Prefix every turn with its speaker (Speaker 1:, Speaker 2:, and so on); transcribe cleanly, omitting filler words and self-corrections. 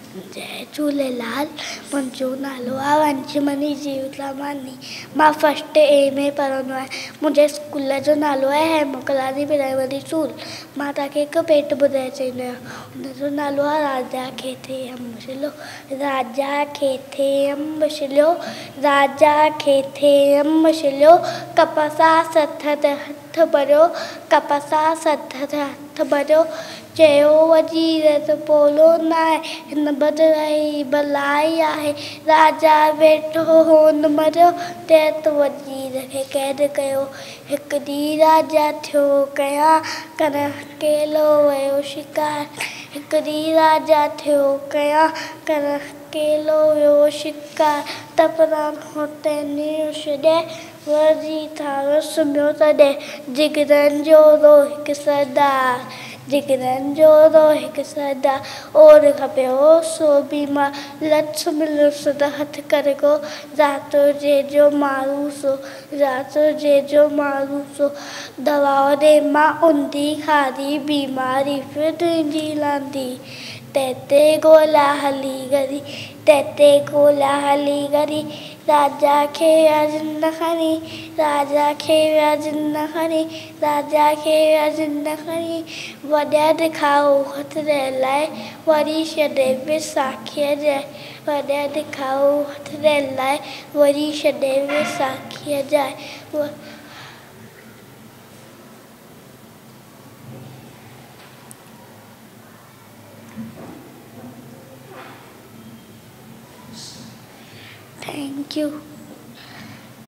Speaker 1: जय झूलेलाल। मुंहिंजो नालो आहे वंशमनी जीवतलामानी। मां फस्ट ए में पढ़ंदो आहियां। मुंहिंजे स्कूल जो नालो आहे हेमकलानी प्राइमरी स्कूल। मां तव्हांखे हिकु पेट ॿुधाए छॾींदी आहियां। हुनजो नालो आहे राजा खे थे अंब छिलियो, राजा खे थे अंब छिलियो, राजा खे थे अंब छिलियो, कपसा सथ ते हथ भरियो, कपसा सथ ते हथ भरियो, चयो वज़ीर त पोलो न आहे, हिन बदिराई भलाई आहे, राजा वेठो होन मरियो, तंहिं त वज़ीर खे क़ैद कयो। हिकु ॾींहुं राजा थियो कयां कर अकेलो वियो शिकार, हिकु ॾींहुं राजा थियो कयां कर अकेलो वियो शिकार, त प्राण हुते नीर छॾे वरी थारो सुम्हियो तॾहिं, जिगरनि जो रो हिकु सरदार, जिगरनि जो रो हिकु सरदार, और खपियो सो बीमार, लछ मिलुस त हथ करे को, राति जंहिंजो मारू सो, राति जंहिंजो मारू सो, दवाओ ॾे मां ऊंधी खाधी, बीमारी फिर तुंहिंजी लांदी, तैते ॻोल्हा हली गरी, तैते ॻोल्हा हली गरी, राजा खे विया जिन खणी, राजा खे विया जिन खणी, राजा खे विया जिन खणी, वॾा ॾिखाओ हथ ॾियण लाइ वरी छॾे विसाखीअ जाए, वॾा ॾिखाओ हथ ॾियण लाइ वरी छॾे विसाखीअ जाए। Thank you.